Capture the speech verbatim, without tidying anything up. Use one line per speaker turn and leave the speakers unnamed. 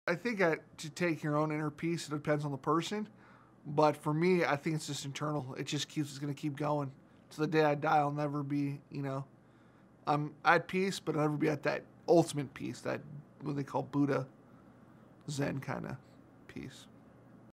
I think I, to take your own inner peace, it depends on the person. But for me, I think it's just internal. It just keeps, it's going to keep going. To the day I die, I'll never be, you know, I'm at peace, but I'll never be at that ultimate peace, that what they call Buddha, Zen kind of peace.